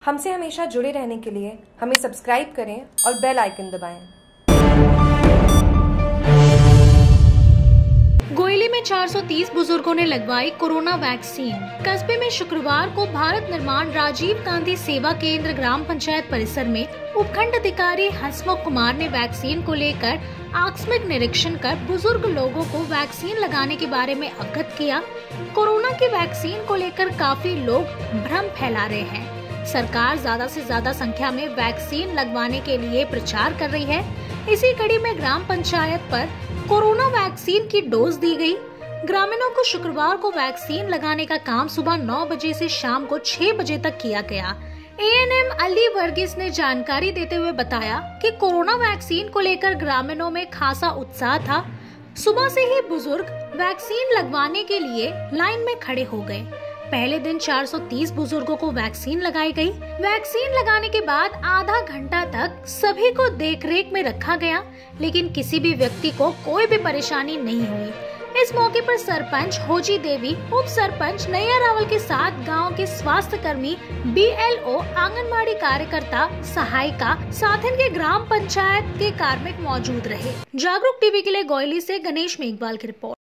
हमसे हमेशा जुड़े रहने के लिए हमें सब्सक्राइब करें और बेल आइकन दबाएं। गोयली में 430 बुजुर्गों ने लगवाई कोरोना वैक्सीन। कस्बे में शुक्रवार को भारत निर्माण राजीव गांधी सेवा केंद्र ग्राम पंचायत परिसर में उपखंड अधिकारी हसमुख कुमार ने वैक्सीन को लेकर आकस्मिक निरीक्षण कर बुजुर्ग लोगों को वैक्सीन लगाने के बारे में अवगत किया। कोरोना की वैक्सीन को लेकर काफी लोग भ्रम फैला रहे हैं। सरकार ज्यादा से ज्यादा संख्या में वैक्सीन लगवाने के लिए प्रचार कर रही है। इसी कड़ी में ग्राम पंचायत पर कोरोना वैक्सीन की डोज दी गई। ग्रामीणों को शुक्रवार को वैक्सीन लगाने का काम सुबह 9 बजे से शाम को 6 बजे तक किया गया। एएनएम अली वर्गीस ने जानकारी देते हुए बताया कि कोरोना वैक्सीन को लेकर ग्रामीणों में खासा उत्साह था। सुबह से ही बुजुर्ग वैक्सीन लगवाने के लिए लाइन में खड़े हो गए। पहले दिन 430 बुजुर्गों को वैक्सीन लगाई गई। वैक्सीन लगाने के बाद आधा घंटा तक सभी को देखरेख में रखा गया, लेकिन किसी भी व्यक्ति को कोई भी परेशानी नहीं हुई। इस मौके पर सरपंच होजी देवी, उप सरपंच नैया रावल के साथ गांव के स्वास्थ्य कर्मी, बीएलओ, आंगनबाड़ी कार्यकर्ता, सहायिका, साथन के ग्राम पंचायत के कार्मिक मौजूद रहे। जागरूक टीवी के लिए गोयली से गणेश मेघवाल की रिपोर्ट।